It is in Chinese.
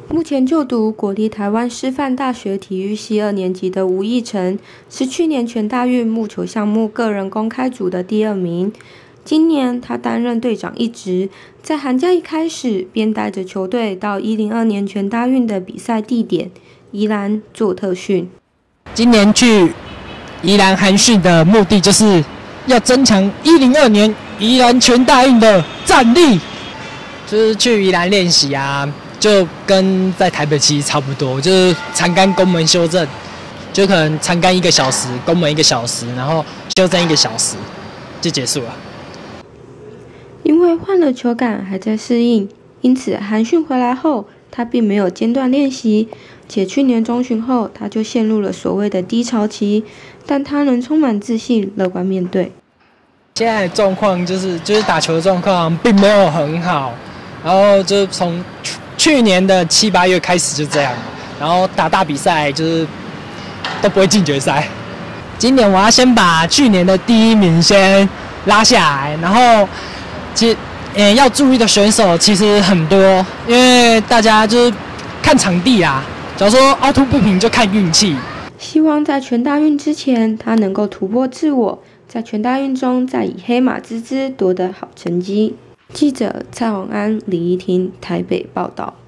目前就读国立台湾师范大学体育系2年级的吴义成，是去年全大运木球项目个人公开组的第2名。今年他担任队长一职，在寒假一开始便带着球队到102年全大运的比赛地点宜兰做特训。 今年去宜兰寒训的目的就是要增强102年宜兰全大运的战力，就是去宜兰练习啊。就跟在台北其实差不多，就是长杆、攻门、修正，就可能长杆1个小时，攻门1个小时，然后修正1个小时，就结束了。 因为换了球感还在适应，因此寒训回来后，他并没有间断练习，且去年中旬后他就陷入了所谓的低潮期，但他仍充满自信，乐观面对。 现在的状况就是打球的状况并没有很好，然后就从去年的7、8月开始就这样，然后打大比赛就是都不会进决赛。今年我要先把去年的第1名先拉下来，然后要注意的选手其实很多，因为大家就是看场地啊，假如说凹凸不平就看运气。 希望在全大运之前，他能够突破自我，在全大运中再以黑马之姿夺得好成绩。记者蔡永安、李怡婷台北报道。